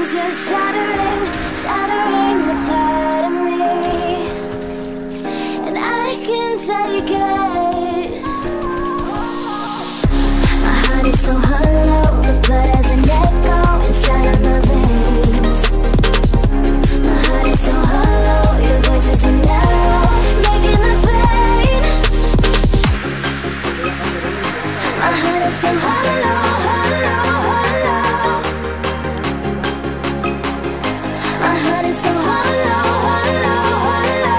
'cause you're shattering, shattering the part of me, and I can take it. My heart is so hollow, the blood has an echo inside of my veins. My heart is so hollow, your voice is an arrow, making the pain. My heart is so hollow, hollow, hollow. My heart is so hollow, hollow, hollow.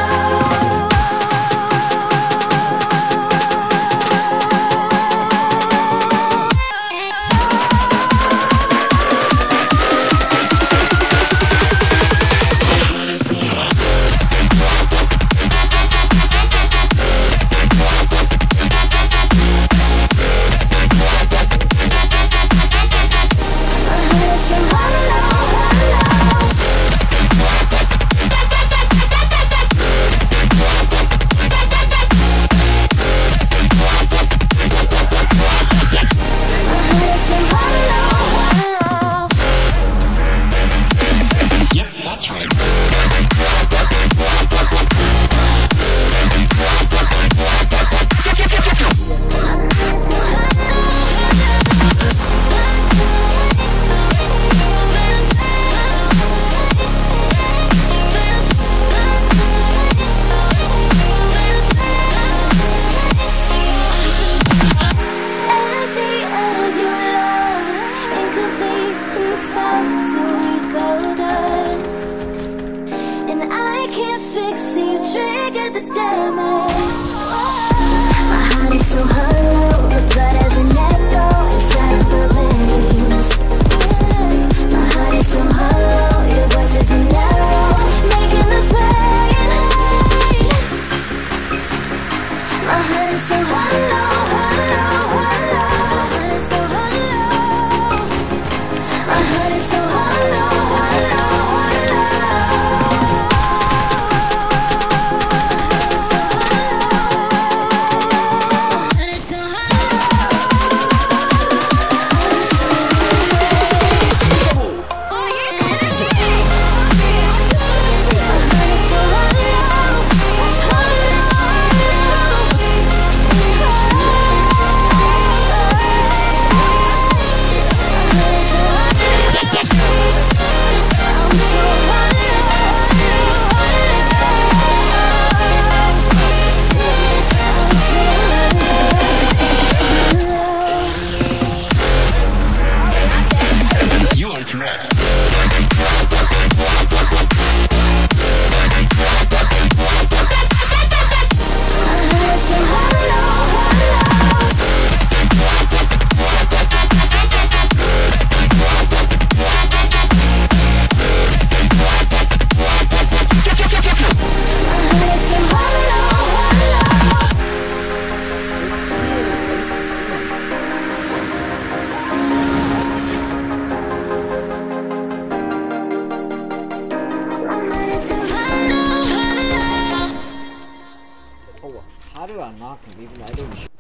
How do I knock him even though I didn't shoot?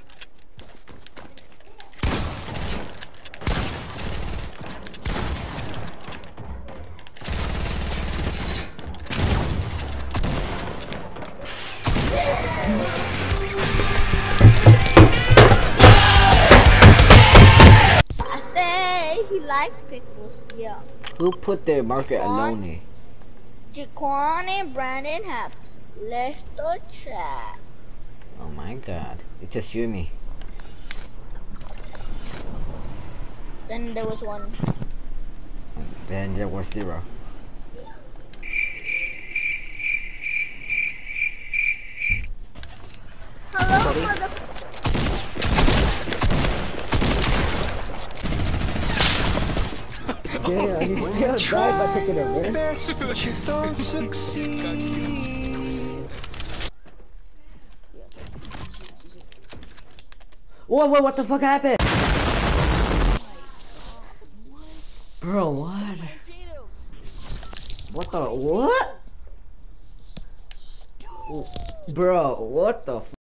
I say he likes pickles, yeah. Who put their market alone? Jaquan and Brandon have left the chat. Oh my god. It's just you and me. Then there was one. Then there was 0. Hello, mother. Yeah, he's still died by picking up, man. Best, but you don't succeed. Whoa, what the fuck happened? Bro, what? What the, what? Bro, what the